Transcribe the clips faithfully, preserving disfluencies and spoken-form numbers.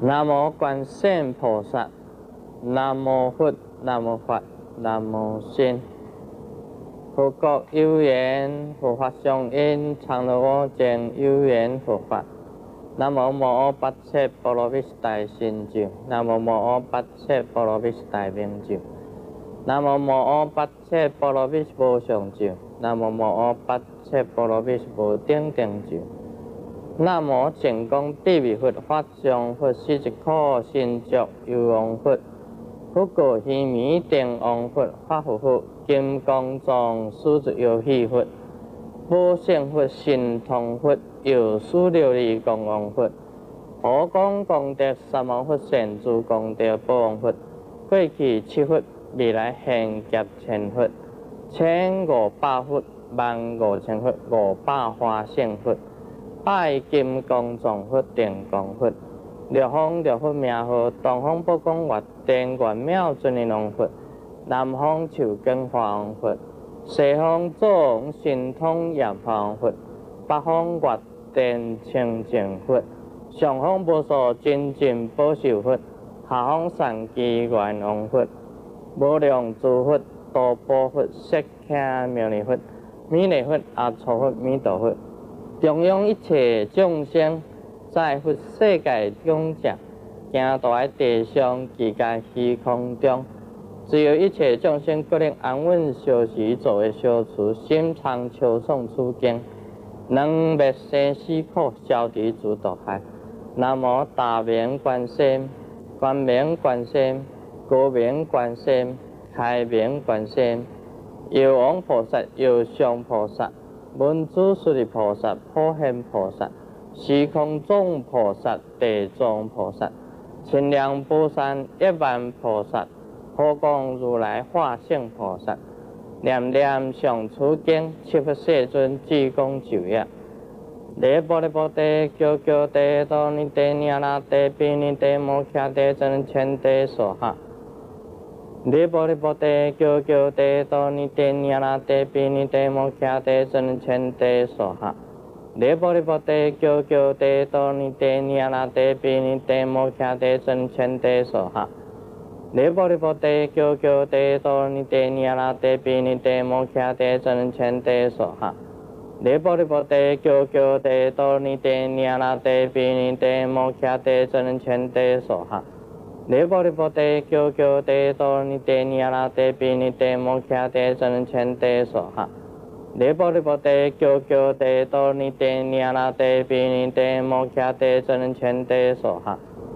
南无观世音菩萨，南无佛，南无法，南无僧。佛国有缘，佛法相应，常乐我净有缘佛法。南无摩诃跋切波罗蜜大神咒，南无摩诃跋切波罗蜜大明咒，南无摩诃跋切波罗蜜无上咒，南无摩诃跋切波罗蜜无顶顶咒。南无净光地味佛，法上佛，四十苦心足有王佛，佛果须弥定王佛，法护佛，金刚藏狮子游戏佛，宝胜佛，神通佛，药师琉璃光王佛，普光功德三王佛，善住功德宝王佛，过去七佛，未来现劫千佛，千五百佛，万五千佛，五百花胜佛。拜金刚藏佛、定光佛，六方六佛名号，东方宝光月殿元妙尊的龙佛，南方求根华王佛，西方祖王神通严王佛，北方月殿清净佛，上方无所精进保守佛，下方善机元王佛，无量诸佛、多宝佛、释迦牟尼佛、弥勒佛、阿弥陀佛、弥陀佛。中央一切众生，在佛世界中者，行住在地上极界虚空中，只有一切众生各能安稳修习，作为修持，心常求诵此经，能灭生死苦，消除诸毒害。南无大明观世音、光明观世音、高明观世音、开明观世音、药王菩萨、药上菩萨。文殊师利菩萨、普贤菩萨、虚空藏菩萨、地藏菩萨、清凉宝山一万菩萨、普光如来化性菩萨，念念上此经，七佛世尊至公就业。礼波利波地、久久地、多尼地、尼那地、毗尼地、摩诃地、真千地所哈。礼波利波地、久久地、多尼地、尼那地、毗尼地、摩诃地、真千地所哈。礼波利波地、久久地、多尼地、尼那地、毗尼地、摩诃地、真千地所哈。礼波利波地、久久地、多尼地、尼那地、毗尼地、摩诃地、真千地所哈。礼波利波地、久久地、多尼地、尼那地、毗尼地、摩诃地、真千地所哈。礼波利波地、久久地、多尼地、尼那地、毗尼地、摩诃地、真千地所哈。礼波利波地、久久地、多尼地、尼那地、毗尼地、摩诃地、真千地所哈。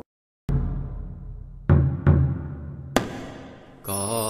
高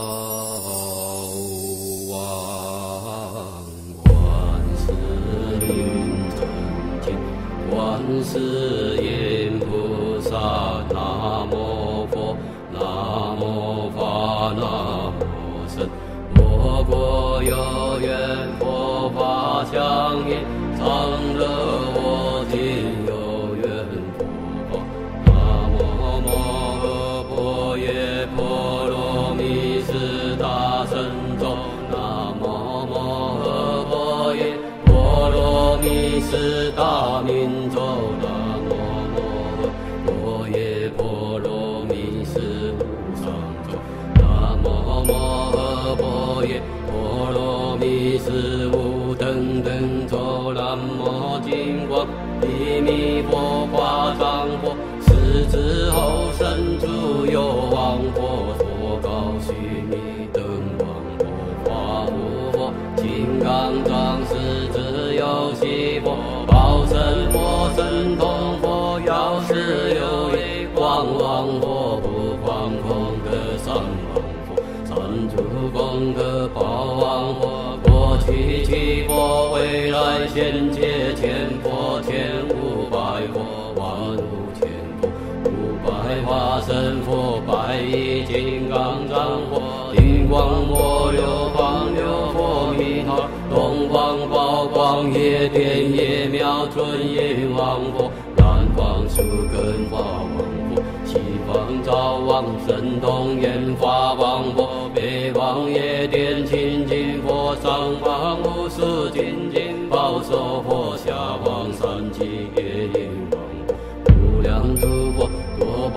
望观世音曾经，观世音菩萨，南无佛，南无法，南无僧。我国有缘，佛法相应，常乐我净有缘佛法。南无摩诃婆耶婆罗蜜斯大神咒，南无摩诃婆耶婆罗蜜斯大明咒，南无摩诃婆耶婆罗蜜斯无上咒，南无摩诃婆耶婆罗蜜斯无等等咒，南无金光地弥佛法藏佛，世之后生诸有王佛，佛告须弥灯王佛，法护佛，金刚藏狮子游戏佛，报身佛，神通佛，药师有为光王佛，不放空的三王佛，三足功德宝王佛，过去七佛，未来现界千佛，千五百佛，万无千佛，五百化身佛，百亿金刚藏佛，金光波流方流佛弥陀，东方宝光夜殿夜妙尊阎王佛，南方树根法王佛，西方照王神通眼法王佛，北方夜殿清净佛，上方无数精进宝所佛，下方三际夜灵王佛，无量诸佛多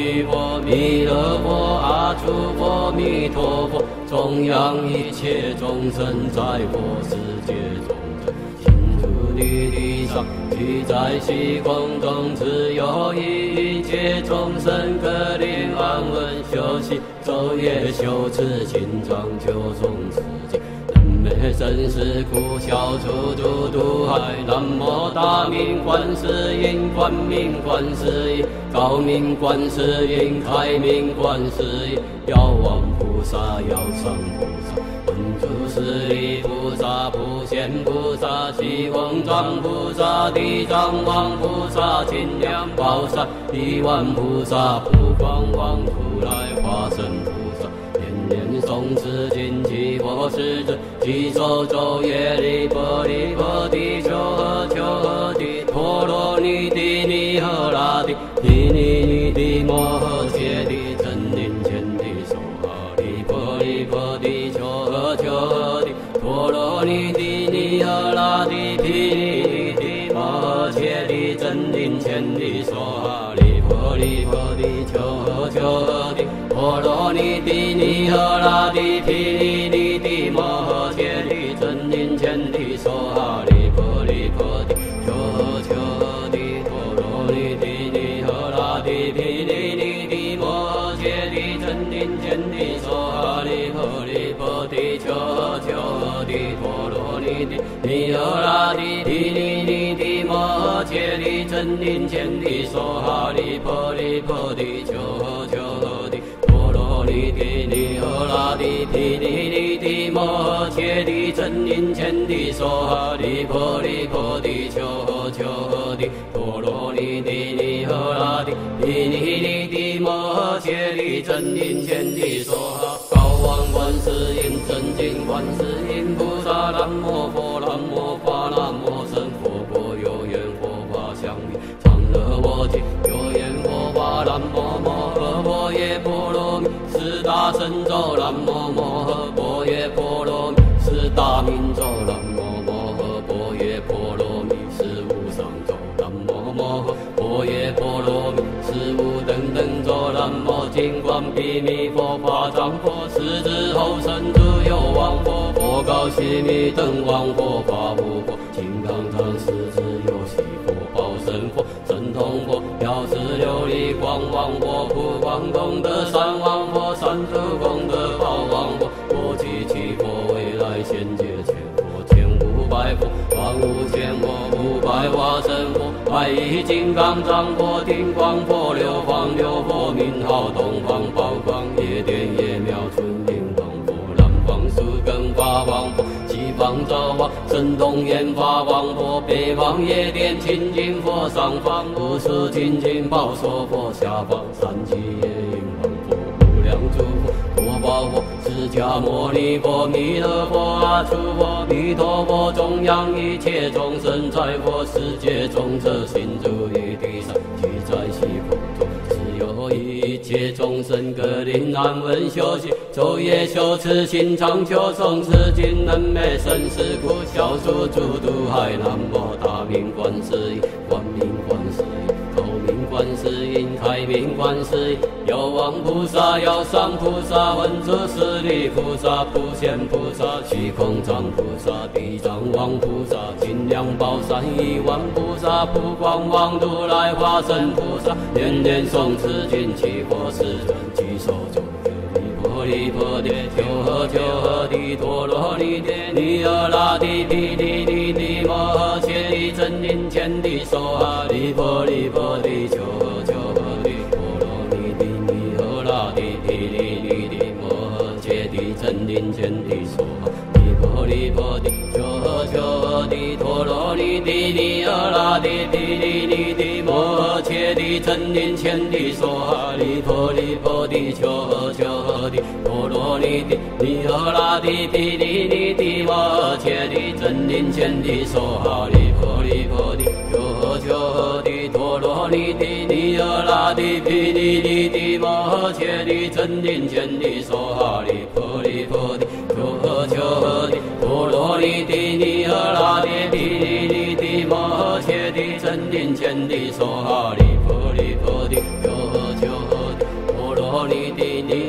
利佛，弥勒佛，阿弥佛，弥陀佛，供养一切众生，在佛世界中。地地上，即在虚空中，只有一切众生可令安稳休息，昼夜修持经藏，求诵此经。能灭生死苦，消除诸毒害。南无大明观世音，观明观世音，高明观世音，开明观世音，药王菩萨，药上菩萨。文殊师利菩萨、普贤菩萨、济公藏菩萨、地藏王菩萨、金刚宝萨、地王菩萨、普光王如来化身菩萨，念念诵持经，祈佛世尊，祈咒咒耶利波利波地求诃求诃地陀罗尼帝尼诃那帝毗尼尼帝摩诃揭帝真灵前帝娑哈利波利波地求诃求诃地陀罗尼帝尼诃那帝毗尼尼帝摩诃揭帝真灵前帝娑哈利波利波地求诃求诃地陀罗尼帝尼诃那帝毗尼尼帝摩诃揭帝真灵前帝娑哈利波利波地求诃求诃地陀罗尼帝尼诃那帝毗尼尼帝摩诃揭帝真灵前帝娑哈利波利波地求诃求诃地陀罗尼帝尼诃那帝毗尼尼帝摩诃揭帝真灵前帝娑哈利波利波地求诃求诃地陀罗尼帝尼诃那帝毗尼尼帝摩诃揭帝真灵前帝娑哈利波利波地求诃求诃地陀罗尼帝尼诃那帝毗尼尼帝摩诃揭帝真灵前帝娑哈高王观世音真经观世音菩萨南无佛南无法南无僧佛佛有缘佛法相应常乐我净有缘佛法南无摩诃婆耶婆罗蜜四大神咒南无摩诃婆耶婆罗蜜四大明咒南无摩诃婆耶婆罗蜜四无上咒南无摩诃婆耶婆罗蜜四无等等咒南无金光比弥佛法藏佛四智后生自有王佛佛告须弥等王佛法无佛金刚藏四智有系佛报身佛神通佛药师琉璃光王佛普光功德三王佛三足功德宝王佛佛七七佛未来现界千佛千五百佛万无千佛五百化身佛百亿金刚藏佛顶光佛六方六佛名号东方宝光夜殿夜妙春明王佛南方树根法王佛西方造王神通眼法王佛北方夜殿清净佛上方无数清净宝所佛下方三际夜影王佛无量诸佛多宝佛释迦牟尼佛弥勒佛阿弥佛弥陀佛中央一切众生在佛世界中这心住于地上即在西空中只有一切众生各令安稳休息昼夜修持心常求诵此经能灭生死苦消除诸毒害南无大明观世音观明观世音高明观世音开明观世音药王菩萨药上菩萨文殊师利菩萨普贤菩萨虚空藏菩萨地藏王菩萨金刚宝山亿万菩萨普光王如来化身菩萨念念诵此经祈佛世尊祈受咒婆利婆地求诃求诃地陀罗尼帝尼诃那帝毗尼尼帝摩诃揭帝真灵前帝娑哈利婆利婆地求诃求诃地陀罗尼帝尼诃那帝毗尼尼帝摩诃揭帝真灵前帝娑哈利婆利婆地求诃求诃地陀罗尼帝尼诃那帝毗尼尼帝摩诃揭帝真灵前帝娑哈利婆利婆地求诃求诃地陀罗尼帝尼诃那帝毗尼尼帝摩诃揭帝真灵前帝娑哈利婆利婆地求诃求诃地陀罗尼帝尼诃那帝毗尼尼帝摩诃揭帝真灵前帝娑哈利婆利婆地求诃求诃地陀罗尼帝尼诃那帝毗尼尼帝摩诃揭帝真灵前帝娑哈利婆利婆地求诃求诃地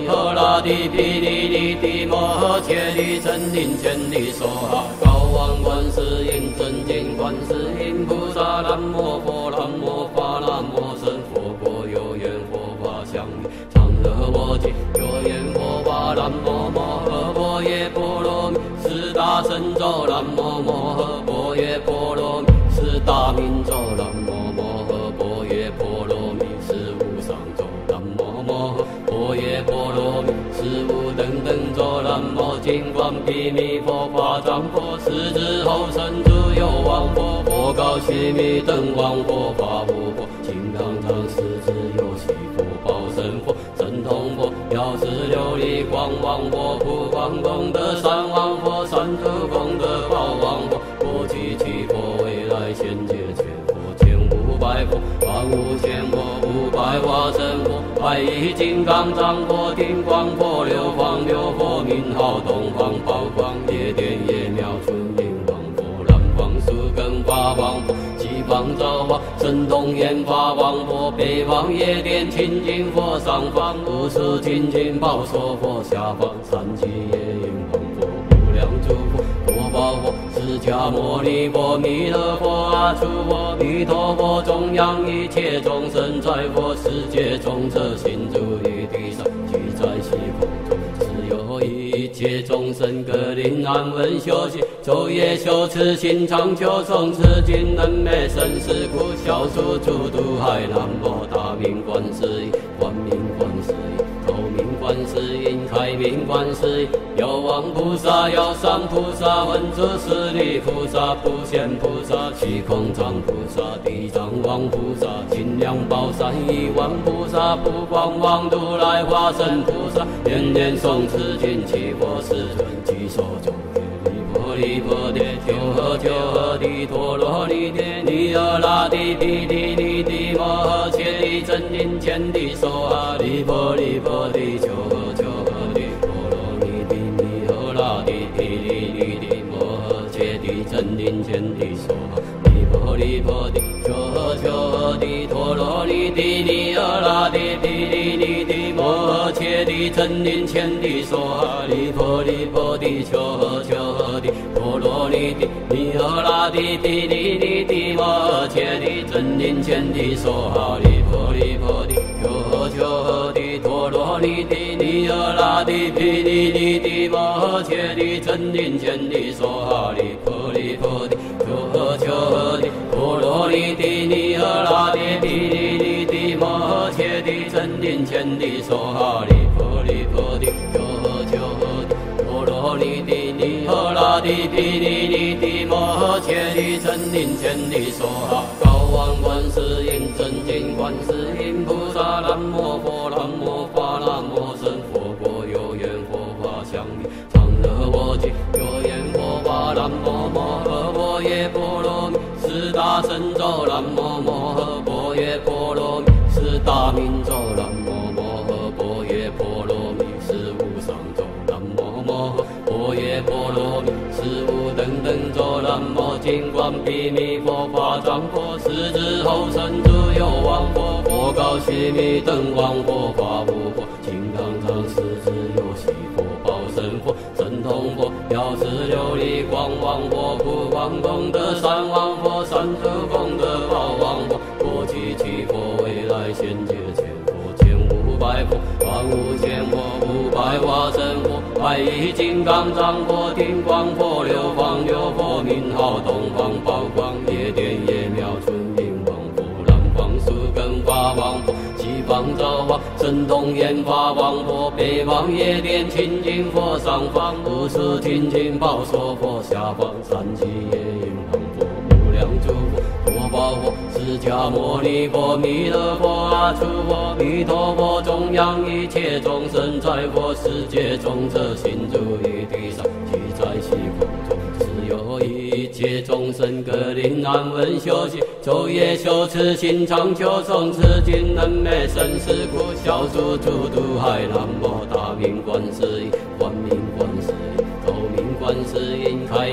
诃那帝毗尼利帝摩诃切利真灵千利娑哈。高王观世音真经观世音菩萨，南无佛南无法南无僧佛佛有缘佛法相应，常乐我净有缘佛法。南无摩诃般若波罗蜜，四大神咒。南无摩诃般若波罗蜜，四大明咒。南无摩诃般若波罗蜜，四无上咒。南无摩诃般若波罗蜜，四无等等咒。南无金光比弥佛法藏佛，四之后生诸有王佛，佛告须弥灯王佛法无佛，金刚藏四之有系佛，报身佛，神通佛，药师琉璃光王佛，普光功德三王佛，三足功德宝王佛，过去七佛，未来现界全佛，前五百佛，万无限佛，五百化身佛，百亿金刚藏佛，顶光佛，六方六佛，名号东方宝光，夜电夜妙纯音王佛，南方树根法王佛，西方造化神通眼法王佛，北方夜电清净佛，上方无数清净宝所佛，下方三际夜音王佛，无量诸佛，佛宝佛，释迦牟尼佛，弥勒佛，阿弥佛，弥陀佛，中央一切众生在佛世界中，这心住于地上，即在西空中，只有一切众生各令安稳修行，昼夜修持心常求从此尽能灭生死苦，消除诸毒害。南无大明观世音，光明观世音，透明观世音，开明观世音，药王菩萨，药上菩萨，文殊师利菩萨，普贤菩萨，虚空藏菩萨，地藏王菩萨，清凉宝山一万菩萨，普光王如来化身菩萨，年年诵持经七佛世尊即所中。离婆提求诃求诃帝陀罗尼帝尼诃那帝毗尼利帝摩诃切利真灵千利娑哈。离婆离婆提求诃求诃帝陀罗尼帝尼诃那帝毗尼利帝摩诃切利真灵千利娑哈。离婆离婆提求诃求诃帝陀罗尼帝尼诃那帝毗尼利帝摩诃切利真灵千利娑哈。离婆离婆提求诃求诃帝陀罗尼帝尼诃那帝毗尼利帝摩诃切利真灵千利娑哈。离婆离婆提求诃求诃帝陀罗尼帝尼诃那帝毗尼利帝摩诃切利真灵千利娑哈。离婆离婆提求诃求诃帝陀罗尼帝尼诃那帝毗尼利帝摩诃切利真灵千利娑哈。离婆离婆提求诃求诃帝陀罗尼帝尼诃那帝毗尼利帝摩诃切利真灵千利娑哈。高王观世音真经观世音菩萨，南无佛南无法南无僧佛佛有缘佛法相应，常乐我净有缘佛法。南无摩诃般若波罗蜜，四大神咒。南无摩诃般若波罗蜜，四大明咒。南无摩诃般若波罗蜜，四无上咒。南无摩诃般若波罗蜜，四无等等咒。南无金光比弥佛法藏佛，四之后生诸有王佛，佛告须弥灯王佛法无佛，金刚藏四之有系佛，报身佛，神通佛，药师琉璃光王佛，普光功德三王佛，三足功德宝王佛，过去七佛，未来现界全佛，前五百佛，万无限佛，五百化身佛，百亿金刚藏佛，顶光佛，六方六佛，名号东方宝光，夜电夜妙纯音王佛，南方树根法王佛，西方造化神通眼法王佛，北方夜电清净佛，上方无数清净宝所佛，下方三际夜音王佛，无量诸佛，佛宝佛，释迦牟尼佛，弥勒佛，阿弥佛，弥陀佛，中央一切众生在佛世界中，这心住于地上，即在西空中，只有一切众生各令安稳修行，昼夜修持心常求从此尽能灭生死苦，消除诸毒害。南无大明观世音，光明观世音，透明观世音，开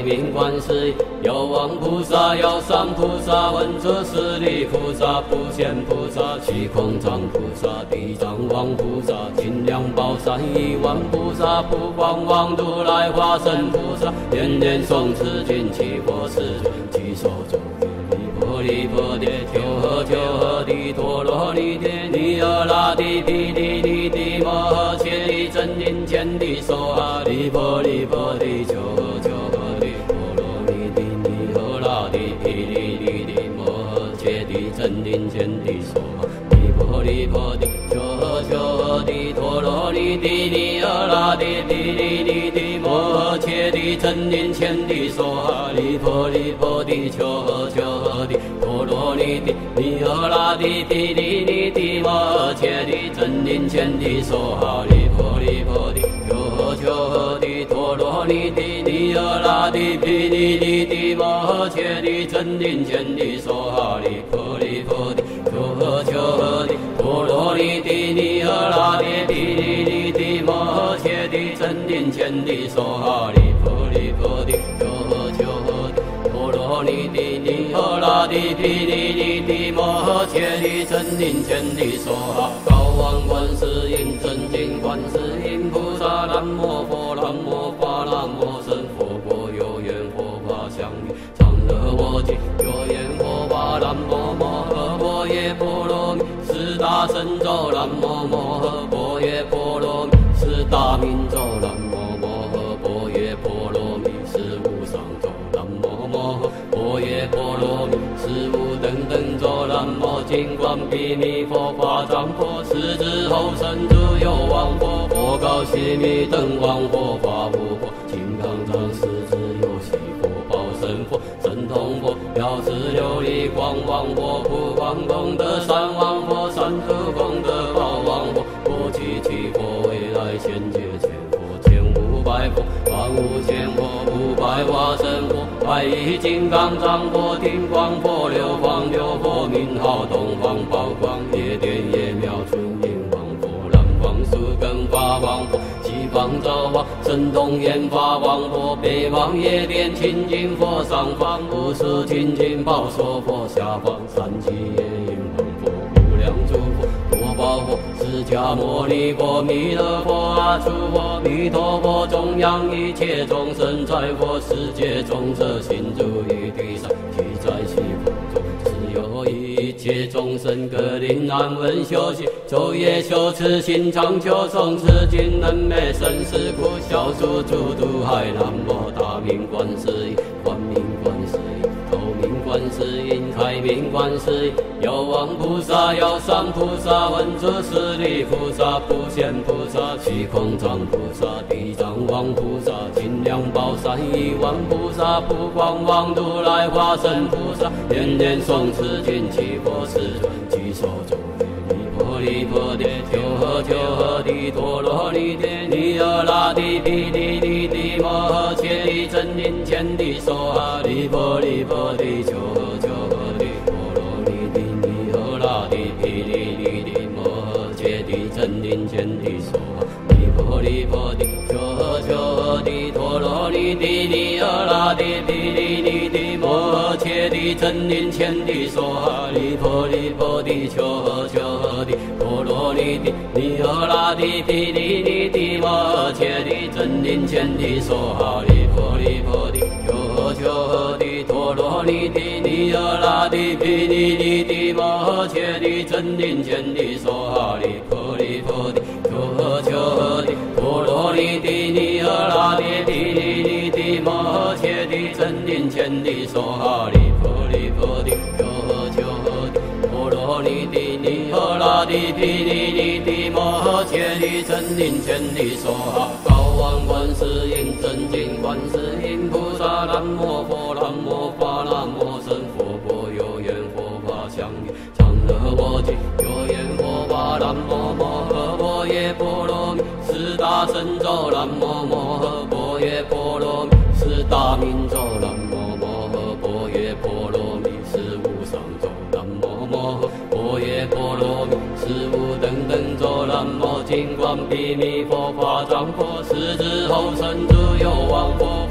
明观世音，药王菩萨、药三菩萨、文殊师利菩萨、普贤菩萨、虚空藏菩萨、地藏王菩萨、金量宝山亿万菩萨、普光王如来化身菩萨，念念诵持经七佛世尊，七手中离婆离婆帝，求诃求诃帝陀罗尼帝，尼尔那帝毗梨尼帝摩诃切利真因千帝娑哈离婆离婆帝，求诃求诃帝陀罗尼帝，尼尔那帝毗梨尼帝摩诃切利真因千帝娑哈离婆离婆帝，求诃求诃帝陀罗尼帝，尼尔那帝毗梨尼帝摩诃切利真因千帝娑哈离婆离婆帝，求诃求诃帝陀罗尼帝，尼尔那帝毗梨尼帝摩诃切利真因千帝娑哈离婆离婆帝，求诃求诃帝陀罗尼帝，尼尔那帝毗梨尼帝摩诃切利真因千帝娑哈离婆离婆帝，求诃求诃帝陀罗尼帝，尼尔那帝毗梨尼帝摩诃切利真因千帝娑哈离婆离婆帝，求诃求诃帝陀罗尼帝，尼尔那帝毗梨尼帝摩诃切利真因千帝娑哈。高王观世音真经观世音菩萨，南无佛南无法南无僧，佛国有缘佛法相应，常乐我净有缘佛法，南无摩诃般若波罗蜜，四大神咒，南无摩诃般若波罗蜜，四大明咒，南无摩诃般若波罗蜜，四无上咒，南无摩诃般若波罗蜜，四无等等咒，南无金光比弥佛法藏佛，世之后生诸有王佛，佛告须弥等王佛法无佛，金刚藏世之有系佛，报身佛，神通佛，表示琉璃光王佛，普光功德三王佛，三途功德宝王佛，佛七七佛，未来千劫千佛，千五百佛，万无千佛，五百化身佛，百亿金刚藏佛，听光佛，六方六佛，名号东方宝光，夜电夜妙纯音王佛，南方树根法王佛，西方赵王神通眼法王佛，北方夜电清净佛，上方无数清净宝所佛，下方三七夜音王佛，无量诸佛，多宝佛，释迦牟尼佛，弥勒佛，阿弥佛，弥陀佛，中央一切众生在佛世界中，这心住于地上，体在其风中，只有一切众生各令安稳修行，昼夜修持心常求诵持经，能灭生死苦，消除诸毒害。南无大明观世音，观明观世音，透明观世音，开明观世音，药王菩萨、药三菩萨、文殊师利菩萨、普贤菩萨、虚空藏菩萨、地藏王菩萨、金量宝山亿万菩萨、普光王如来化身菩萨，念念诵持经七佛世尊，七手中离婆离婆帝，求诃求诃帝陀罗尼帝，尼尔那帝毗梨尼帝摩诃切利真因千帝娑哈离婆离婆帝，求诃求诃帝陀罗尼帝，尼尔那帝毗梨尼帝摩诃切利真因千帝娑哈离婆离婆帝，求诃求诃帝陀罗尼帝，尼尔那帝毗梨尼帝摩诃切利真因千帝娑哈离婆离婆帝，求诃求诃帝陀罗尼帝，尼尔那帝毗梨尼帝摩诃切利真因千帝娑哈离婆离婆帝，求诃求诃帝陀罗尼帝，尼尔那帝毗梨尼帝摩诃切利真因千帝娑哈离婆离婆帝，求诃求诃帝陀罗尼帝，尼尔那帝毗梨尼帝摩诃切利真因千帝娑哈离婆离婆帝，求诃求诃帝陀罗尼帝，尼尔那帝毗梨尼帝摩诃切利真因千帝娑哈。高王观世音真经观世音菩萨，南无佛南无法南无僧，佛国有缘佛法相应，常乐我净有缘佛法，南无摩诃般若波罗蜜，四大神咒，南无摩诃般若波罗蜜，四大明咒，南无摩诃般若波罗蜜，四无上咒，南无摩诃般若波罗蜜，四无等等咒，南无金光比弥佛法藏佛，世之后生诸有王佛，佛告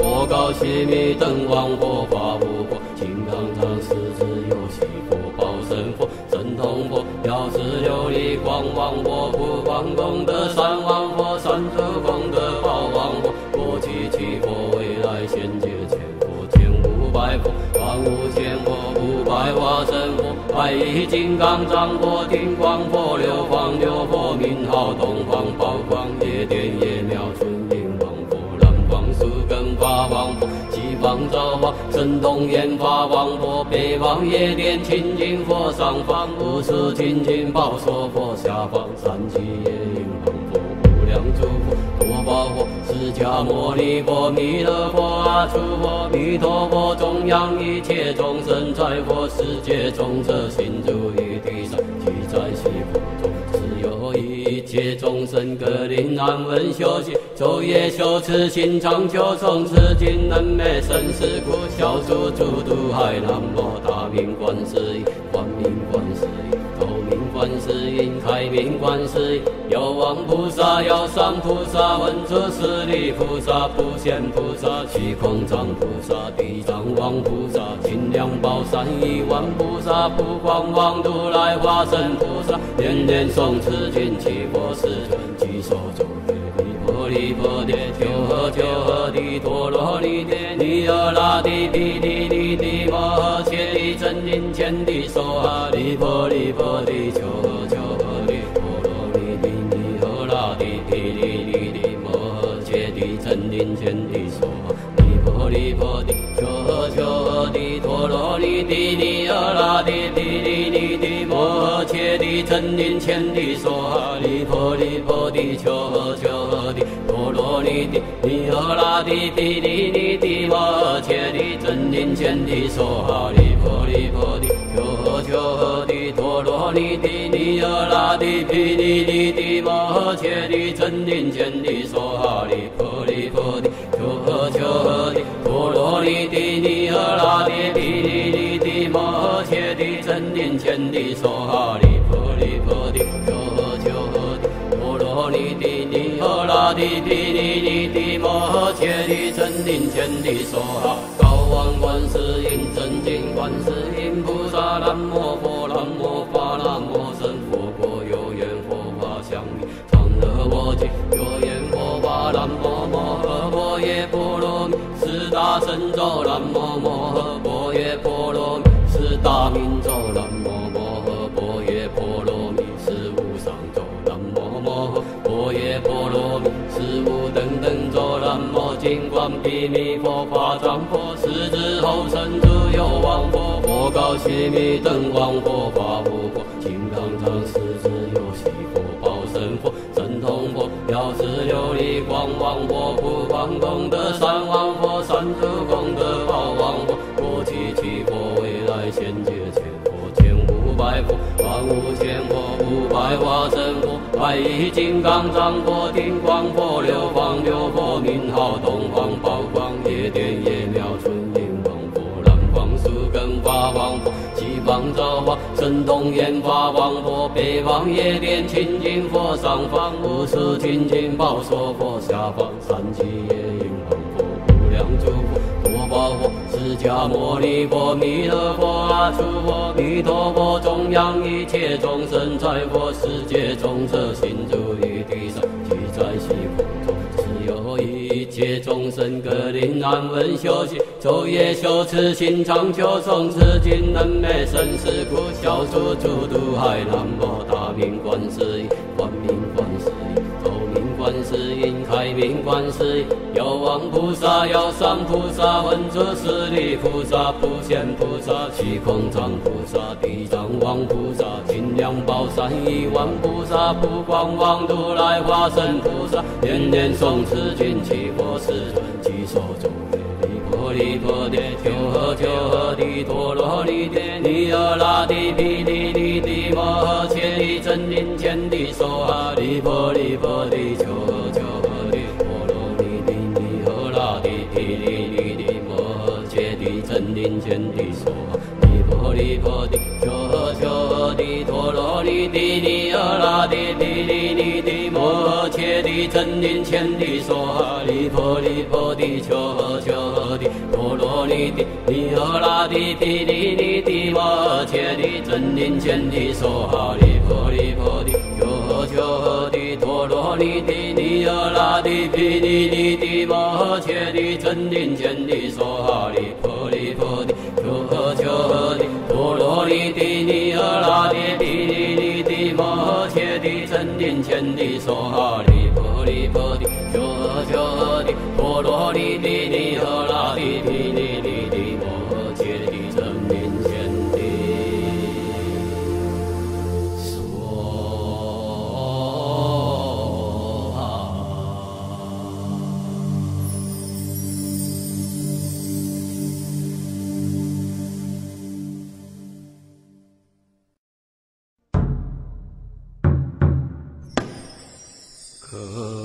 告悉弥灯王佛法无佛，金刚藏狮子游戏佛，报身佛，神通佛，药师琉璃光王佛，普光功德三王佛，三足功德宝王佛，佛七七佛，未来现界千佛，千五百佛，万无千佛，五百化身佛，百亿金刚藏佛，定光佛，六方六佛，名号东方宝光，夜殿夜妙纯音王佛，南方树根法王佛，西方造化神通眼法王佛，北方夜殿清净佛，上方无数清净宝所佛，下方三七夜音王佛，无量诸佛，多宝佛，释迦牟尼佛，弥勒佛，阿弥佛，弥陀佛，中央一切众生在佛世界中，这心住于地上，即在西佛中，只有一切众生各令安稳修行，昼夜修持心常求，从此尽能灭生死苦，消除诸毒害。南无大明观世音，光明观世音，透明观世音，开明观世音，有王菩萨，有上菩萨，文殊师利菩萨，普贤菩萨，虚空藏菩萨，地藏王菩萨，金量宝三亿万菩萨，普光王如来化身菩萨，念念诵持经七佛世尊，稽首咒语。离婆帝，求诃求诃帝陀罗尼帝，尼尔那帝毗梨尼帝摩诃切帝真因千帝娑哈，离婆离婆帝，求诃求诃帝陀罗尼帝，尼尔那帝毗梨尼帝摩诃切帝真因千帝娑哈，离婆离婆帝，求诃求诃帝陀罗尼帝，尼尔那帝毗梨尼帝摩诃切帝真因千帝娑哈，离婆离婆帝，求诃求诃帝陀罗尼帝，尼尔那帝毗梨尼帝摩诃切帝真因千帝娑哈，离婆离婆帝，求诃求诃帝陀罗尼帝，尼尔那帝毗梨尼帝摩诃切帝真因千帝娑哈，离婆离婆帝，求诃求诃帝陀罗尼帝，尼尔那帝毗梨尼帝摩诃切帝真因千帝娑哈，离婆离婆帝，求诃求诃帝陀罗尼帝，尼尔那帝毗梨尼帝摩诃切帝真因千帝娑哈，高王观世音，真经观世音菩萨，南无佛，南无法，南无僧，佛国有缘，佛法相应，常乐我净，有缘佛法，南无摩诃般若波罗蜜，四大神咒，南无摩诃般若波罗蜜，四大明咒，南无摩诃般若波罗蜜，四无上咒，南无摩诃般若波罗蜜，四无等等咒，南无金光比弥佛，法藏佛，十之后生诸有王佛，佛告悉弥灯王佛，法无佛，金刚藏狮子游戏佛，报身佛，神通佛，药师琉璃光王佛，普光功德三王佛，三足功德宝王佛，佛七七佛，未来现界千佛，千五百佛，万无千佛，五百化身佛，百亿金刚藏佛，定光佛，六方六佛，名号东方宝光，夜殿夜妙纯音王佛，南方树根法王佛，西方造化神通眼法王佛，北方夜殿清净佛，上方无数清净宝所佛，下方三七夜音王佛，无量诸佛，多宝佛，释迦牟尼佛，弥勒佛，阿弥佛，弥陀佛，中央一切众生在佛世界中，这心住于地上，即在西佛中，只有一切众生各令安稳修行，昼夜修持心常求，从此尽能灭生死苦，消除诸毒害。南无大明观世音，光明观世音，透明观世音，开明观世音，有王菩萨，有上菩萨，文殊师利菩萨，普贤菩萨，虚空藏菩萨，地藏王菩萨，金量宝三亿万菩萨，普光王如来化身菩萨，念念诵持经七佛世尊，稽首咒语。离婆帝，求诃求诃帝陀罗尼帝，尼尔那帝毗梨尼帝摩诃切帝真因千帝娑哈，离婆离婆帝，求诃求诃帝陀罗尼帝，尼尔那帝毗梨尼帝摩诃切帝真因千帝娑哈，离婆离婆帝，求诃求诃帝陀罗尼帝，尼尔那帝毗梨尼帝摩诃切帝真因千帝娑哈，离婆离婆帝，求诃求诃帝拉提毗尼尼提摩切提真林千提娑哈利婆利婆提哟呵哟呵提陀罗尼提尼哟拉提毗尼尼提摩切提真林千提娑哈利婆利婆提哟呵哟呵提陀罗尼提尼哟拉提毗尼尼提摩切提真林千提娑哈利婆利婆提哟呵哟呵提陀罗尼提尼哟拉提毗尼尼提摩切提真林千提可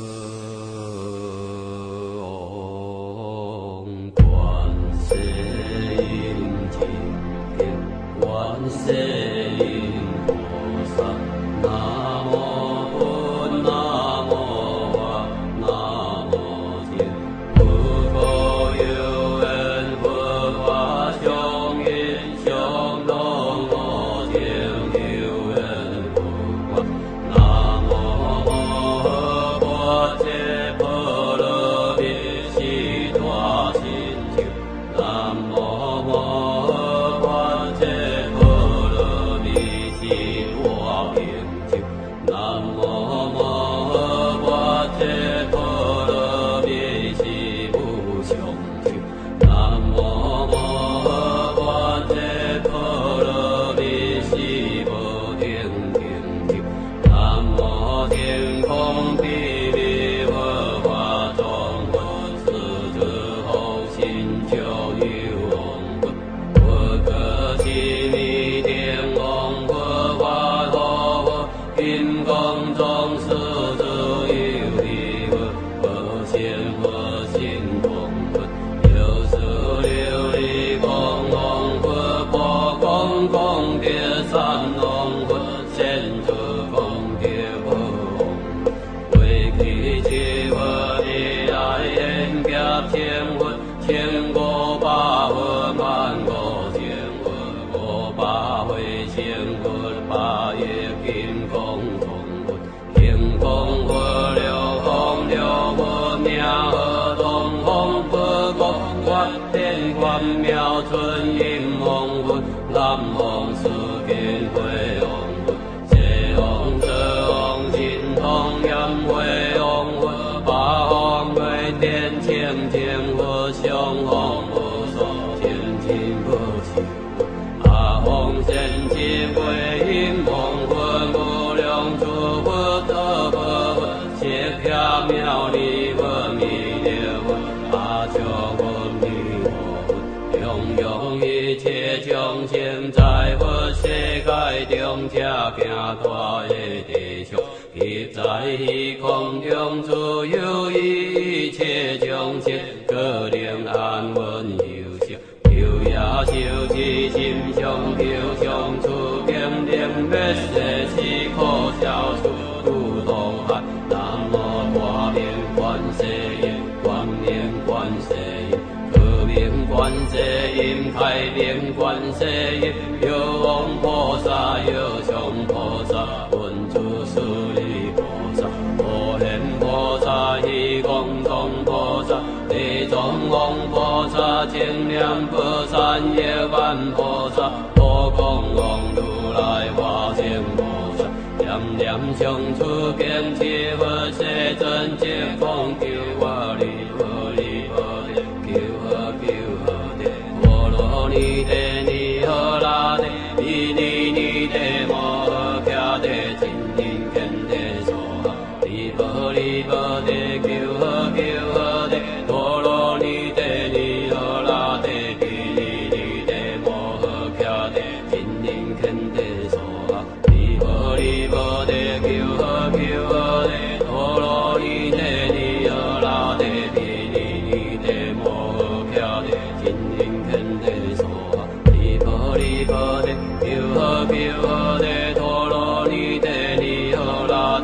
嗡观世音净天观世音菩萨，南无佛，南无法，南无天，不可有缘，佛法相应，相同无情有缘不坏。南无摩诃揭婆罗蜜悉多心经，南无摩诃揭婆罗蜜悉多明经，南无摩诃揭婆罗蜜悉无上经，南无摩诃揭婆罗蜜悉无定定经，南无天空地密佛法中佛，世之后心就有王佛，佛可悉密天王佛法陀佛，因空中世之有离佛，佛现佛心空佛，有时琉璃空空佛，波空空别三龙佛，现出空别佛。为其七佛如来现甲千佛，千国八佛万国千佛，国八会千佛，八叶金空中佛，金空佛六空六佛名和东方佛国，观天观妙春音王佛，南方世间会王佛，西方遮王心通阳会王佛，八方会天清净佛，上方佛所天亲佛起佛，下方显智慧音王佛，无量诸佛得佛佛，切洽妙理佛弥勒佛，阿弥佛弥陀佛，永永一切众生在佛世界中，车行大的地上，亦在虚空中自有一切众生，各能安稳有情，求也修持心上，求上处经令灭世是可消除苦痛害。南无大明观世音，光明观世音，可明观世音，开明观世音，有王菩萨，有上菩萨，文殊师利菩萨，无限菩萨，虚空中菩萨，地藏王菩萨，净念菩萨，夜晚菩萨，波光王如来化身菩萨，念念相处见智佛世尊净空求我利婆利婆提，求呵求呵提，陀罗尼提尼呵拉提毗尼尼提摩诃迦提真因见提娑哈利婆利婆提，求呵求呵提，陀罗尼提尼呵拉提毗尼尼提摩诃迦提真因见提娑哈利婆利婆提，求呵求呵提，陀罗尼提尼呵拉提毗尼尼提摩诃迦提真因见提娑哈利婆利婆提，求呵求呵提，陀罗尼提尼呵拉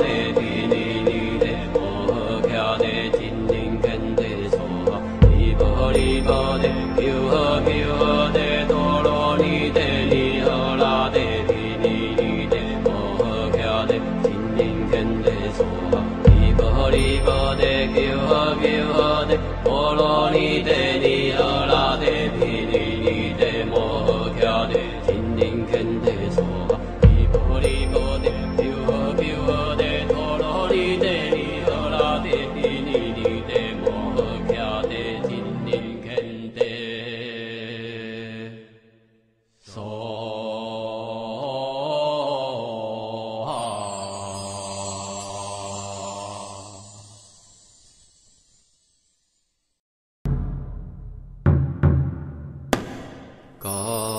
心灵天地娑哈，离婆离婆地求呵求呵地，陀罗尼地尼诃那地毗尼尼地摩诃迦地，心灵天地娑哈，离婆离婆地求呵求呵地，陀罗尼地尼诃那地毗尼尼地摩诃迦地，心灵天地娑。高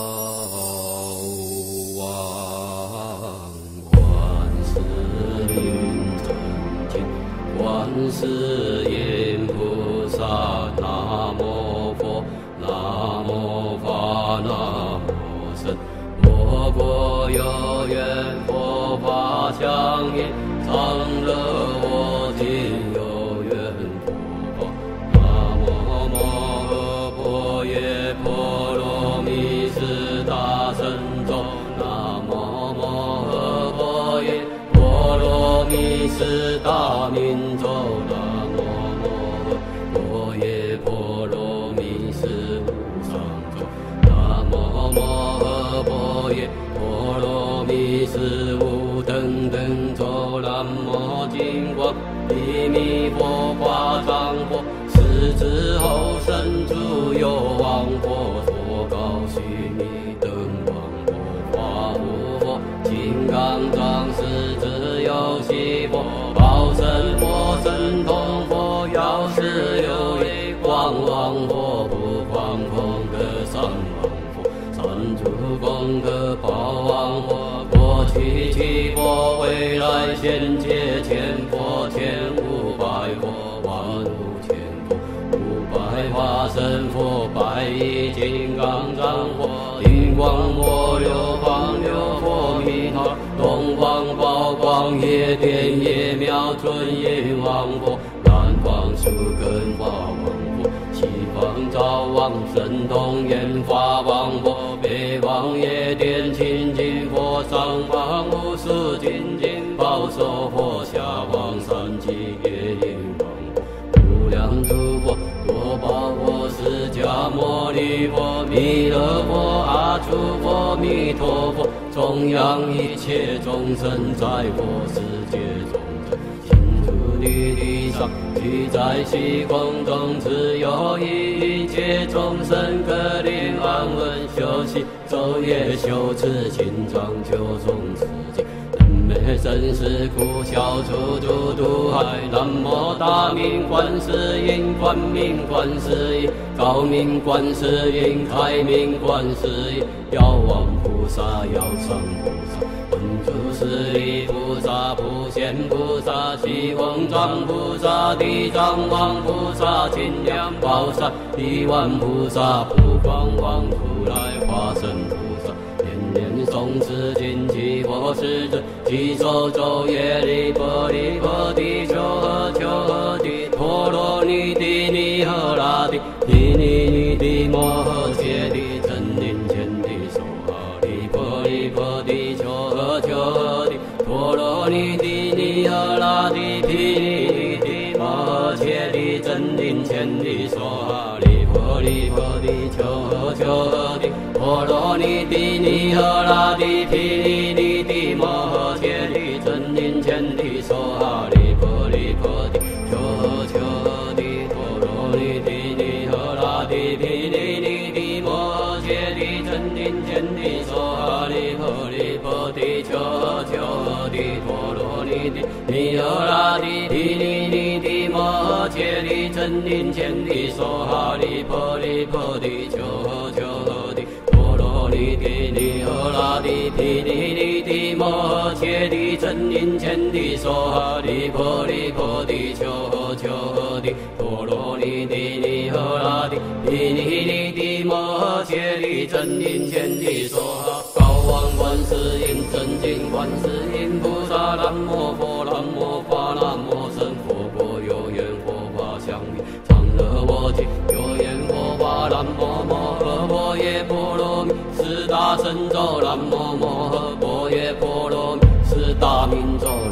望观世音澄净，观世音菩萨，南无佛，南无法，南无僧。我国有缘佛法相应，常乐我今有缘佛法。南无摩诃婆耶婆罗蜜是大神咒，南无摩诃婆耶婆罗蜜是大明咒，南无摩诃婆耶婆罗蜜是无上咒，南无摩诃婆耶婆罗蜜是无等等咒，南无金光比弥佛法藏佛，世之后生诸有王佛，所告须弥灯王佛，化无佛，金刚藏世之有希佛，报身佛，神通佛，药师有耶光王佛，不放空的三王佛，三足功德宝王佛，过去七佛，未来现界千佛，千五百佛，万无千佛，五百化身佛，百亿金刚藏佛，灵光波流方流佛弥陀，东方宝光夜电夜妙尊阎王佛，南方树根法王佛，西方照王神通眼法王佛，北方夜电清净佛，上方无数精进宝手佛，下方三际夜音王佛，无量诸佛，多宝佛，释迦牟尼佛，弥勒佛，阿处佛，弥陀佛，供养一切众生，在佛世界众生，心住地地上，居在虚空中，只有一切众生可令安稳修习，昼夜修持，心常求众世界。灭生死苦，消除诸毒害。南无大明观世音，观明观世音，高明观世音，开明观世音，药王菩萨，药上菩萨，文殊师利菩萨，普贤菩萨，西方藏菩萨，地藏王菩萨，清凉宝刹，地王菩萨，普光王如来化身菩萨。念诵持经祈佛世尊，祈咒咒耶利波利波地求诃求诃地，陀罗尼帝尼诃那帝，毗尼尼帝摩诃揭帝，真灵前帝娑哈利波利波地求诃求诃地，陀罗尼帝尼诃那帝，毗尼尼帝摩诃揭帝，真灵前帝娑哈利波利波地求诃求诃地，陀罗尼帝尼诃那帝，毗尼尼帝摩诃揭帝，真灵前帝娑哈利波利波地求诃求诃地，陀罗尼帝尼诃那帝，毗尼尼帝摩诃揭帝，真灵前帝娑哈利波利波地求诃求诃地，陀罗尼帝尼诃那帝，毗尼尼帝摩诃揭帝，真灵前帝娑哈利波利波地求诃求诃地，陀罗尼帝尼诃那帝，毗尼尼帝摩诃揭帝，真灵前帝娑哈利波利波地求诃求诃地，陀罗尼帝尼诃那帝，毗尼尼帝摩诃揭帝，真灵前帝娑哈。高望观世音，真净观世音菩萨，南无佛，南无法，南无僧，佛国有缘佛法相应，常乐我今有缘佛法，南无摩诃婆耶婆罗蜜是大神咒，南无摩诃婆耶婆罗蜜是大明咒。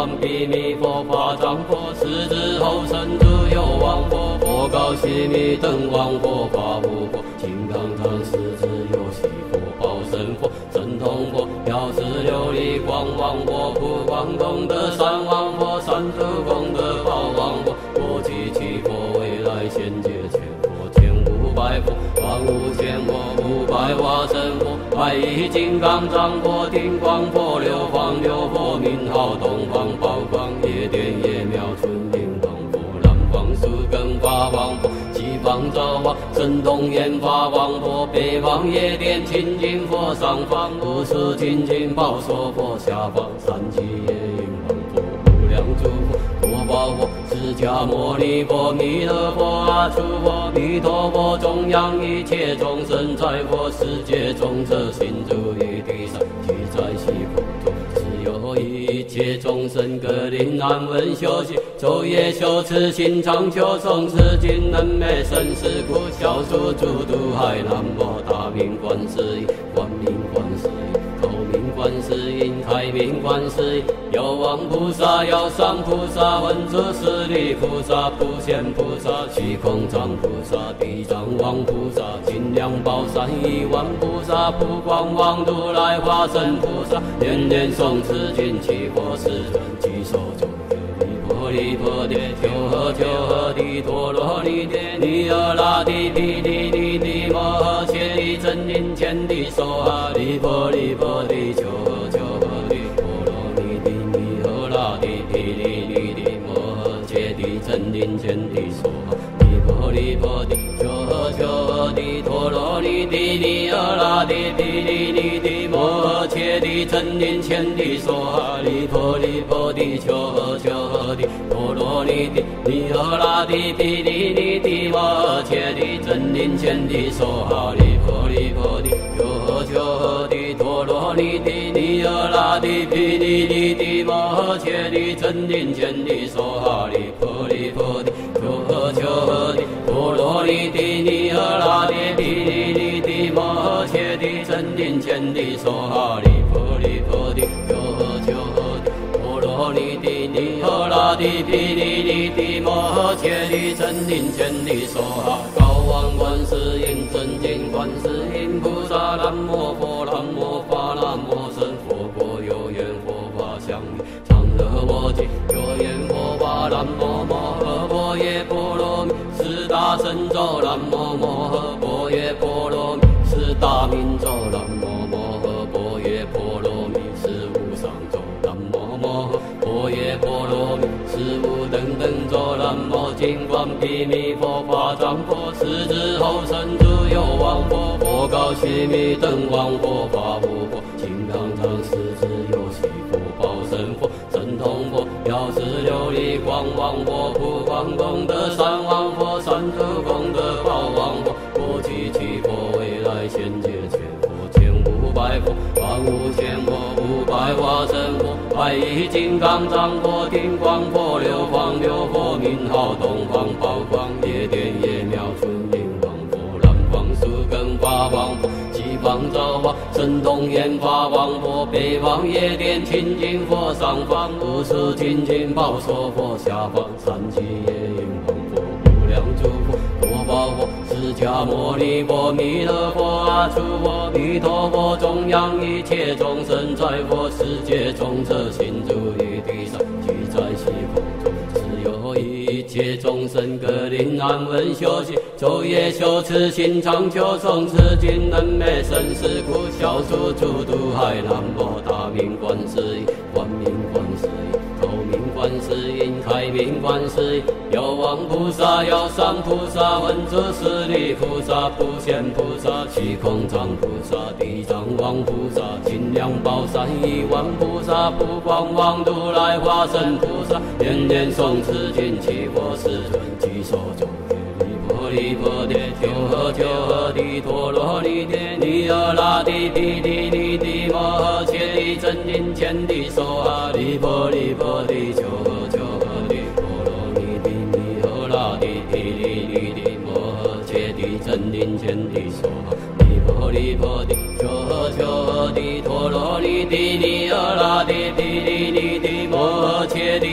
光比弥佛法藏佛，世之后生诸有王佛，佛告须弥灯王佛法无佛，金刚藏世之有喜佛，报身佛，神通佛，药师琉璃光王佛，普光功德三王佛，三足功德宝王佛，佛及其佛，未来现界前佛，前五百佛，万无千佛，五百化身佛，百亿金刚藏佛，定光佛，六方六佛，名号东方宝光，夜殿夜妙春灵王佛，南方树根法王佛，西方造化神通眼法王佛，北方夜殿清净佛，上方无数清净宝所佛，下方三际夜云王佛，无量诸佛，多宝佛，释迦牟尼佛，弥勒佛，阿处佛，弥陀佛，中央一切众生在佛世界中，这心住于地上，即在西空中，只有一切众生各令安稳修习，昼夜修持，心常求从此经能灭生死苦，消除诸毒害。南无大明观世音，光明观世音，透明观世音，开明观世音，有王菩萨，有上菩萨，文殊师利菩萨，普贤菩萨，虚空藏菩萨，地藏王菩萨，金梁宝山亿万菩萨，普光王如来化身菩萨，念念诵持经七佛世尊，稽首中。离婆帝，求诃求诃帝陀罗尼帝，尼尔那帝毗梨尼帝摩诃切帝真灵前帝娑哈离婆离婆帝，求诃求诃帝陀罗尼帝，尼尔那帝毗梨尼帝摩诃切帝真灵前帝娑哈离婆离婆帝，求诃求诃帝陀罗尼帝，尼尔那帝毗梨尼帝摩诃切帝真灵前帝娑哈离婆离婆帝，求诃求诃帝陀罗尼帝，尼尔那帝毗梨尼帝摩诃切帝真灵前帝娑哈离婆离婆帝，求诃求诃帝陀罗尼帝，尼尔那帝毗梨尼帝摩诃切帝真灵前帝娑哈离婆离婆帝，求诃求诃帝陀罗尼帝，尼尔那帝毗梨尼帝摩诃切帝真灵前帝娑哈离婆离婆帝，求诃求诃帝陀罗尼帝，尼尔那帝毗梨尼帝摩诃切帝真灵前帝娑哈。高王观世音真经观世音菩萨，南无佛南无法南无僧，佛国有缘佛法相应，常乐我净有缘佛法，南无摩诃般若波罗蜜，四大神咒，南无摩诃般若波罗蜜，四大明咒，南无摩诃般若波罗蜜，四无上咒，南无摩诃般若波罗蜜，四无等等咒，南无金光比弥佛法藏佛，世之后生诸有王佛，佛告须弥灯王佛法无佛，金刚藏世之有喜佛，报身佛，神通佛，药师琉璃光王佛，普光功德三王佛，三足功德宝王佛，佛及其佛，未来现界前佛，前五百佛，万无千佛，五百化身佛，百亿金刚藏佛，定光佛，六方六佛，名号东方宝光，夜殿夜妙春灵王佛，南方树根法王佛，西方造化神通眼法王佛，北方夜殿清净佛，上方无数清净宝所佛，下方三际夜云王佛，无量诸佛，多宝佛，释迦牟尼佛，弥勒佛，阿处佛，弥陀佛，中央一切众生在佛世界中，这心住于地上，即在西空中，只有一切众生各令安稳修习，昼夜修持，心常求从此经能灭生死苦，消除诸毒害。南无大明观世音，光明观世音，透明观世音，开明观世音，有王菩萨，有上菩萨，文殊师利菩萨，普贤菩萨，虚空藏菩萨，地藏王菩萨，金梁宝山亿万菩萨，普光王如来化身菩萨，念念诵持经七佛世尊，稽首中离婆帝，求诃求诃帝陀罗尼帝，尼尔那帝毗梨尼帝摩诃切帝真灵前帝娑哈离婆离婆帝，求诃求诃帝陀罗尼帝，尼尔那帝毗梨尼帝摩诃切帝真灵前帝娑哈离婆离婆帝，求诃求诃帝陀罗尼帝，尼尔那帝毗梨尼帝摩诃切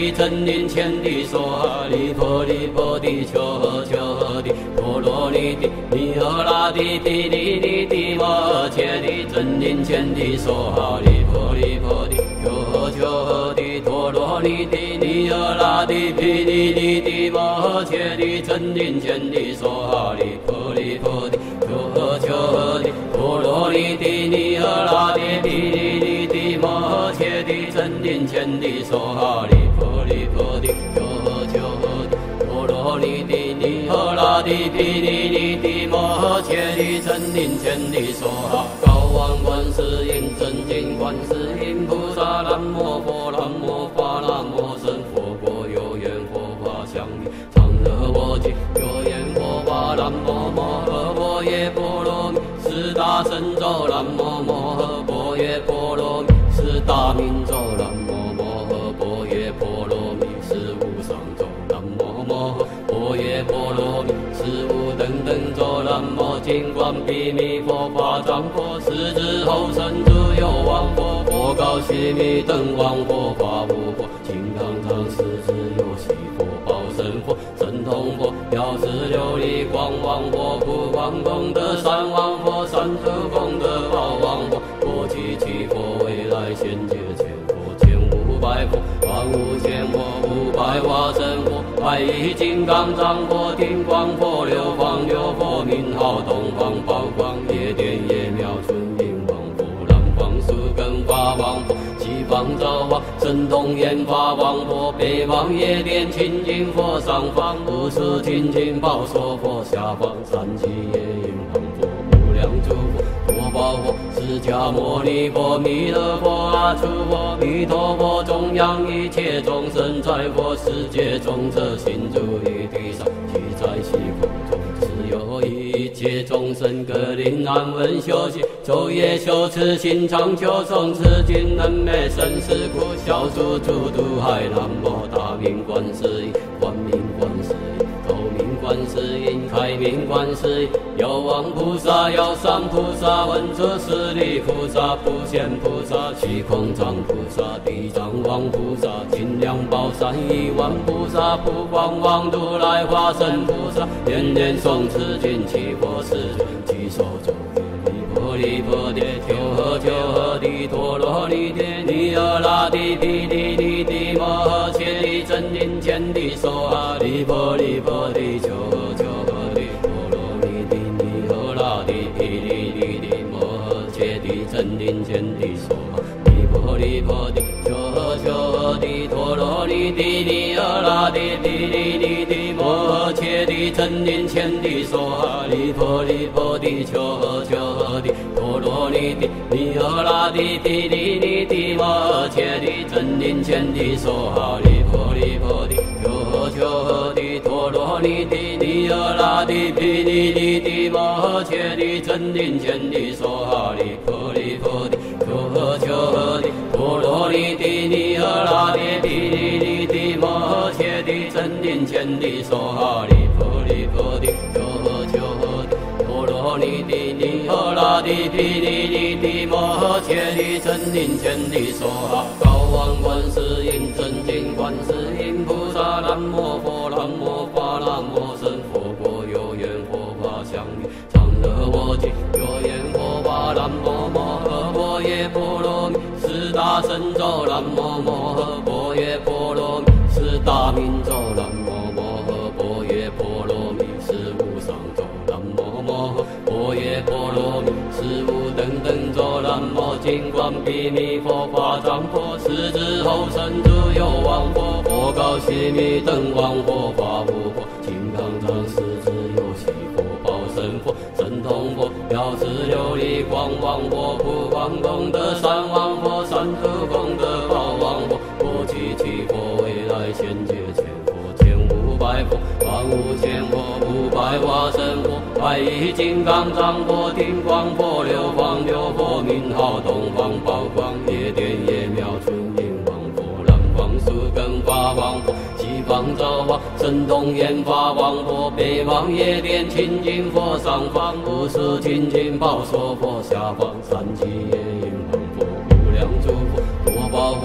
地真灵前地娑哈利婆利婆地求诃求诃地陀罗尼地尼诃那地毗尼尼地摩切地真灵前地娑哈利婆利婆地求诃求诃地陀罗尼地尼诃那地毗尼尼地摩切地真灵前地娑哈利婆利婆地求诃求诃地陀罗尼地尼诃那地毗尼尼地摩切地真灵前地娑哈利婆利婆地求诃求诃地陀罗尼地尼诃那地毗尼尼地摩切地真灵前地娑哈高王观世音真经观世音菩萨南无佛南无法南无僧佛国有缘佛法相应常乐我净有缘佛法南无摩诃般若波罗蜜四大神咒南无摩诃般若波罗蜜四大明咒南无摩诃般若波罗蜜四无上咒南无摩诃般若波罗蜜四无等等咒南无金光比弥佛法藏佛世之后生之有王佛佛告须弥灯王佛法无佛金刚藏世之有喜佛报身佛神通佛药师琉璃光王佛普光功德三王佛三足功德宝王佛佛七七佛未来现界千佛千五百佛万无千佛五百化身佛百亿金刚藏佛天光佛六方六佛名号东方宝光夜电夜妙春音王佛南方树根法王佛西方赵王神通眼法王佛北方夜电清净佛上方无数清净宝所佛下方三七夜音王佛无量诸佛多宝佛释迦牟尼佛弥勒佛阿处佛弥陀佛中央一切众生在佛世界中这心住于地上即在西空中只有一切众生各令安稳修习昼夜修持心常求从此尽能灭生死苦消除诸毒害南无大明观世音观明观世音透明观世音开明观世音有王菩萨有上菩萨文殊师利菩萨普贤菩萨虚空藏菩萨地藏王菩萨金量宝山亿万菩萨普光王如来化身菩萨念念诵持尽其佛世尊其手中婆利婆地求诃求诃地陀罗尼地尼诃那地毗尼尼地摩诃切地真灵前地娑哈利婆利婆地求诃求诃地陀罗尼地尼诃那地毗尼尼地摩诃切地真灵前地娑哈利婆利婆地求诃求诃地陀罗尼地尼诃那地毗尼尼地摩诃切地真灵前地娑哈利婆利婆地求诃求诃地陀罗尼地尼诃那地毗尼尼地摩诃切地真灵前地娑哈利婆利婆地求诃求诃地陀罗尼地尼诃那地毗尼尼地摩诃切地真灵前地娑哈利婆利婆地求诃求诃地陀罗尼地尼诃那地毗尼尼地摩诃切地真灵前地娑哈利婆利婆地求诃求诃地陀罗尼地尼诃那地毗尼尼地摩诃切地真灵前地娑哈高王观世音真经观世音菩萨南无佛南无法南无僧佛国有缘佛法相应常乐我净有缘佛法南无摩诃般若波罗蜜四大神咒南无摩诃般若波罗蜜四大明咒南无摩诃般若波罗蜜四无上咒南无摩诃般若波罗蜜四无等等咒南无金光比弥佛法藏佛世之后生之有王佛佛告须弥灯王佛法无佛金刚藏世之有喜佛报身佛神通佛药师琉璃光王佛普光功德三王佛三足功德宝王佛佛七七佛未来现界千佛千五百佛万无千佛五百化身佛百亿金刚藏佛天光佛六方六佛名号东方宝光夜电夜妙春音王佛南方树根法王佛西方赵王神通眼法王佛北方夜电清净佛上方无数清净宝所佛下方三七夜音王佛无量诸佛多宝佛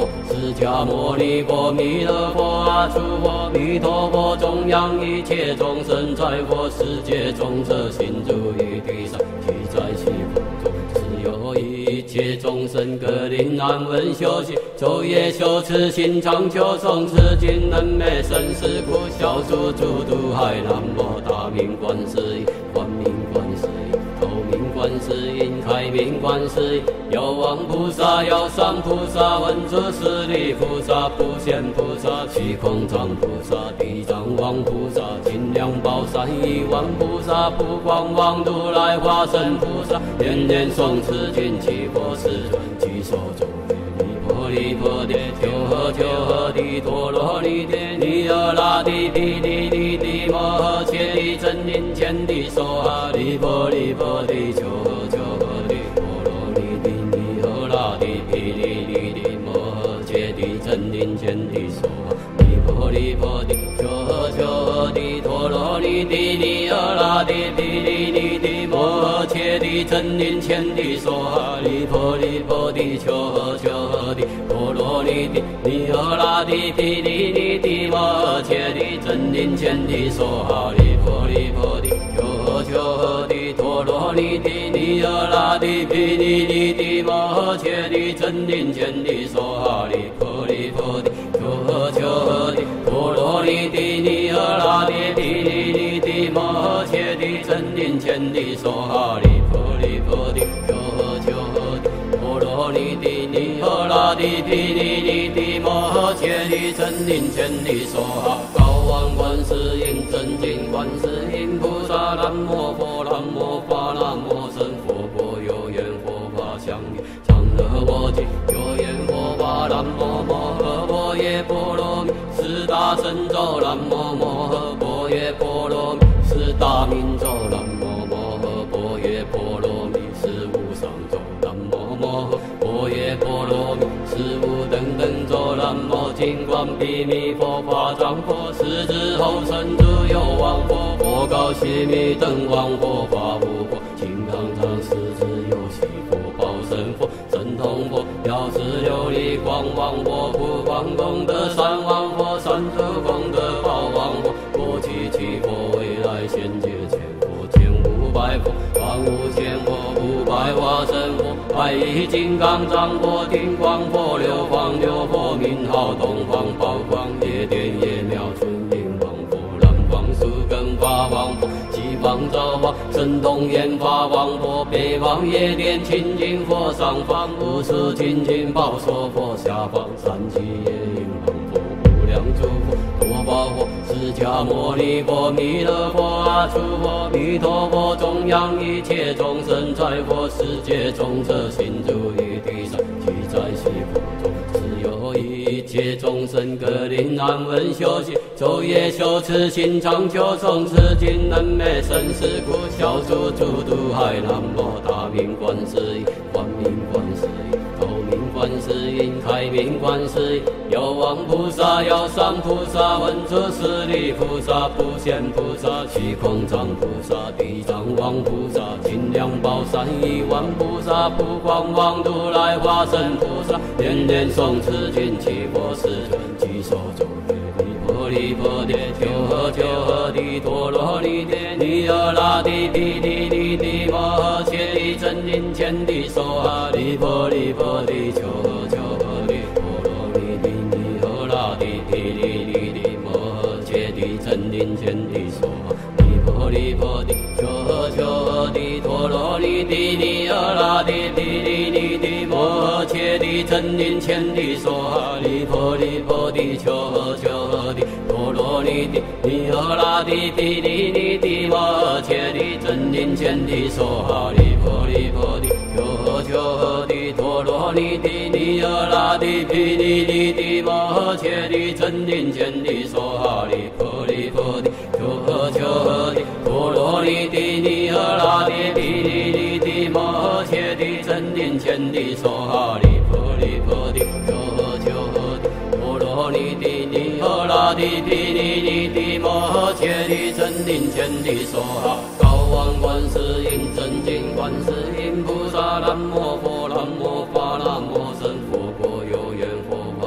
佛，释迦牟尼佛，弥勒佛，阿弥陀弥陀佛，供养一切众生，在佛世界中摄心住于地上，居在西风中，自有一切众生各令安稳修习，昼夜修持心常求诵持经，能灭生死苦，消除诸毒害。南无大明观世音，观明观世音，透明观世音，开明观世音，药王菩萨，药上菩萨，文殊师利菩萨，普贤菩萨，虚空藏菩萨，地藏王菩萨，金梁宝山亿万菩萨，普光王如来化身菩萨，年年诵持经，祈佛世尊，具手中。离婆提，求诃求诃帝陀罗尼帝，尼尔那帝毗梨梨帝摩诃切利真因前帝娑哈离婆离婆提，求诃求诃帝陀罗尼帝，尼尔那帝毗梨梨帝摩诃切利真因前帝娑哈离婆离婆提，求诃求诃帝陀罗尼帝，尼尔那帝毗梨梨帝摩诃切利真因前帝娑哈离婆离婆提，求诃求诃帝陀罗尼帝，尼尔那帝毗梨梨帝摩诃切利真因前帝娑哈离婆离婆提，求诃求诃帝陀罗尼帝，尼尔那帝毗梨梨帝摩诃切利真因前帝娑哈离婆离婆提，求诃求诃帝陀罗尼帝，尼尔那帝毗梨梨帝摩诃切利真因前帝娑哈离婆离婆提，求诃求诃帝陀罗尼帝，尼尔那帝毗梨梨帝摩诃切利真因前帝娑哈。高王观世音真经观世音菩萨，南无佛南无法南无僧，佛佛有缘佛法相应，常乐我净有缘佛法，南无摩诃般若波罗蜜，四大神咒，南无摩诃般若波罗蜜，四大明咒，南无摩诃般若波罗蜜，四无上咒，南无摩诃般若波罗蜜，四无等等咒，南无金光比弥佛法藏佛，世之后生之有王佛，佛告悉弥等王佛法无佛，金刚藏世之有悉佛，报身佛，神通佛，药师琉璃光王佛，普光功德三王佛，三足功德宝王佛，过去七佛，未来现界千佛，千五百佛，万无千佛，五百化身佛，百亿金刚藏佛，金光佛，六方六佛，名号东方宝光，夜电夜妙纯音王佛，南方树根法王佛，西方造王神通眼法王佛，北方夜电清净佛，上方无始清净宝所佛，下方三七夜音王佛，无量诸佛多宝佛，释迦牟尼佛，弥勒佛，阿弥陀弥陀佛，供养一切众生，在佛世界中摄心住于地上，居在西风中，自有一切众生各令安稳修习，昼夜修持心常求诵持经，能灭生死苦，消除诸毒害。南无大明观世音，观明观世音，透明观世音，开明观世音，药王菩萨，药上菩萨，文殊师利菩萨，普贤菩萨，虚空藏菩萨，地藏王菩萨，金梁宝山亿万菩萨，普光王如来化身菩萨，年年诵持经，祈佛世尊，具手中离婆提，求诃求诃帝陀罗尼帝，尼尔那帝毗梨梨帝摩诃切利真因前帝娑哈离婆离婆提，求诃求诃帝陀罗尼帝，尼尔那帝毗梨梨帝摩诃切利真因前帝娑哈离婆离婆提，求诃求诃帝陀罗尼帝，尼尔那帝毗梨梨帝摩诃切利真因前帝娑哈离婆离婆提，求诃求诃帝陀罗尼帝，尼尔那帝毗梨梨帝摩诃切利真因前帝娑哈离婆离婆提，求诃求诃帝陀罗尼帝，尼尔那帝毗梨梨帝摩诃切利真因前帝娑哈离婆离婆提，求诃求诃帝陀罗尼帝，尼尔那帝毗梨梨帝摩诃切利真因前帝娑哈离婆离婆提，求诃求诃帝陀罗尼帝，尼尔那帝毗梨梨帝摩诃切利真因前帝娑哈。高王观世音真经观世音菩萨，南无佛南无法南无僧，佛佛有缘佛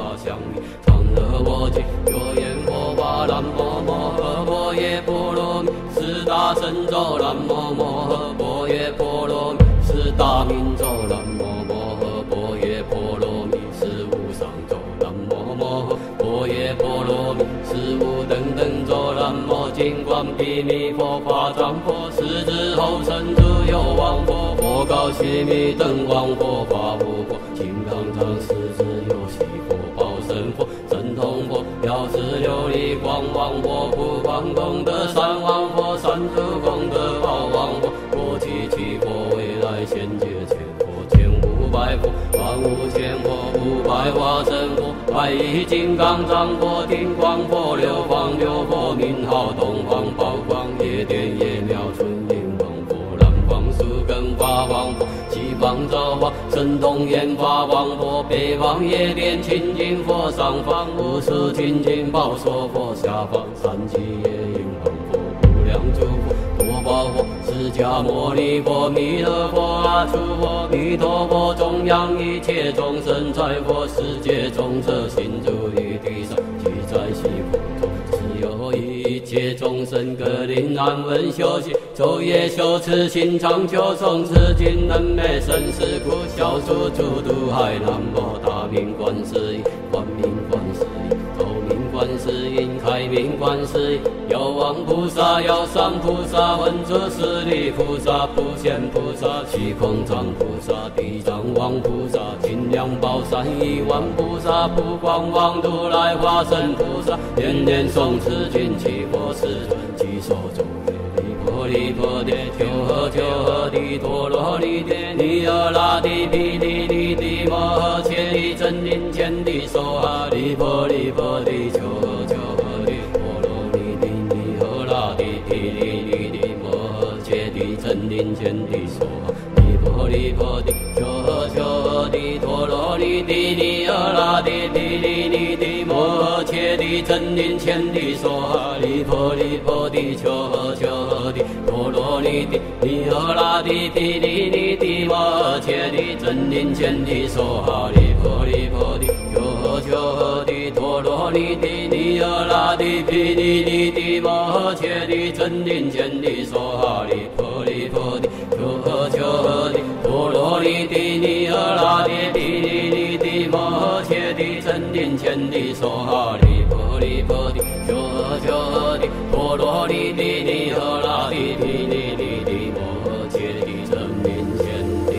方毗弥佛法藏佛，世之后生诸有王佛，佛告须弥灯光佛法无佛，金刚藏世之有系佛报身佛，神通佛，药师琉璃光王佛，普光功德三王佛，三足功德宝王佛，过去七佛，未来现界千佛，千五百佛，万无千佛，五百化身佛，百亿金刚藏佛，定光佛，六方六佛，名号东方宝光，夜殿夜庙春音王佛，南方树根法王佛，西方造化神通眼法王佛，北方夜殿清净佛，上方无数清净宝所佛，下方三七夜音王佛，无量诸佛，多宝佛，释迦牟尼佛，弥勒佛，阿弥佛，弥陀佛，中央一切众生在佛世界中摄心住于地上，即在西佛中，只有一切众生各令安稳修习，昼夜修持，心常求诵持经，能灭生死苦，消除诸毒害。南无大明观世音，观明观世音，透明观世音，开明观世音，药王菩萨，药上菩萨，文殊师利菩萨，普贤菩萨，虚空藏菩萨，地藏王菩萨，金量宝山亿万菩萨，普光王如来化身菩萨，年年诵持经，祈佛世尊，祈受咒语。婆利婆帝，求诃求诃帝陀罗尼帝，尼尔那帝毗梨梨帝摩诃切帝真灵前帝娑哈利婆利婆帝，求诃求诃帝陀罗尼帝，尼尔那帝毗梨梨帝摩诃切帝真灵前帝娑哈利婆利婆帝，求诃求诃帝陀罗尼帝，尼尔那帝毗梨梨帝摩诃切帝真灵前帝娑哈利婆利婆帝，求诃求诃帝陀罗尼帝，尼尔那帝毗梨梨帝摩诃切帝真灵前帝娑哈利婆利婆帝，求诃求诃帝陀罗尼帝，尼尔那帝毗梨梨帝摩诃切帝真灵前帝娑哈利婆利婆帝，求诃求诃帝陀罗尼帝，尼尔那帝毗梨梨帝摩诃切帝真灵前帝娑哈利婆利婆帝，求诃求诃帝陀罗尼帝，尼尔那帝毗梨梨帝摩诃切帝真灵前帝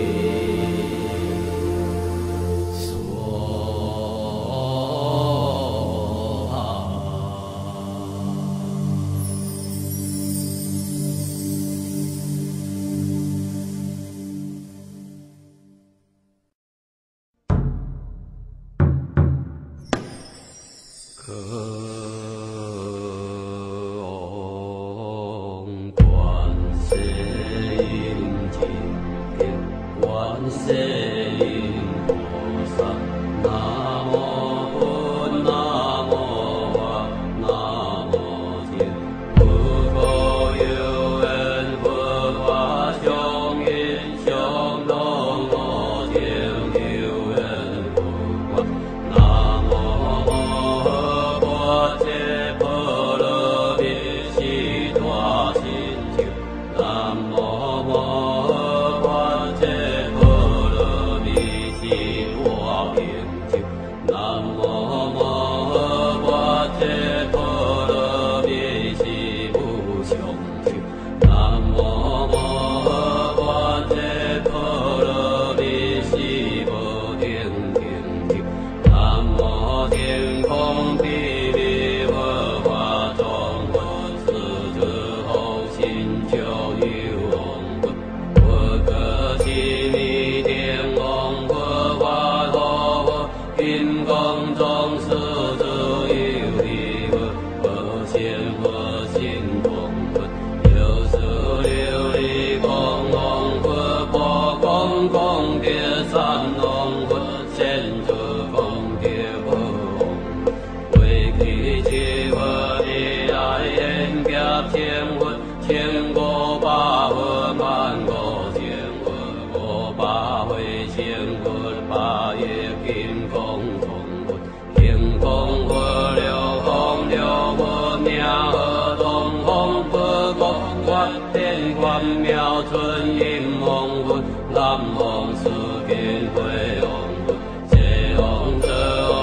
娑哈。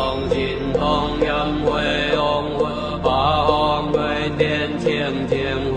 天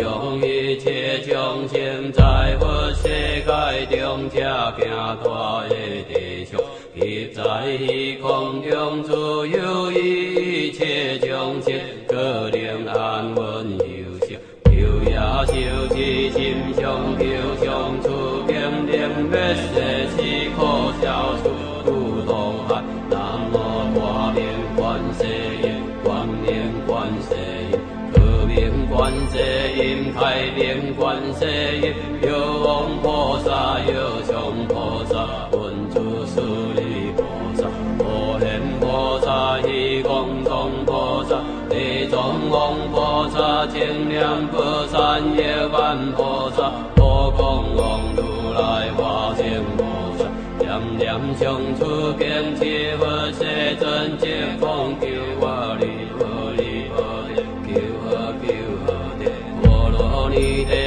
用一切众生在佛世界中，车行大的地上，其在虚空中自有一切众生，可能安稳休息。求也修持心上，求上处明令灭世是苦消除苦痛害。南无大明观世音，光明观世音，可明观世音，开明观世音，有王菩萨，有上菩萨，文殊师利菩萨，无限菩萨，虚空中菩萨，地藏王菩萨，清凉菩萨，夜晚菩萨，波光王如来，化身菩萨，念念上出境界佛世尊，即空求我离佛离佛，求我求我的波罗尼的。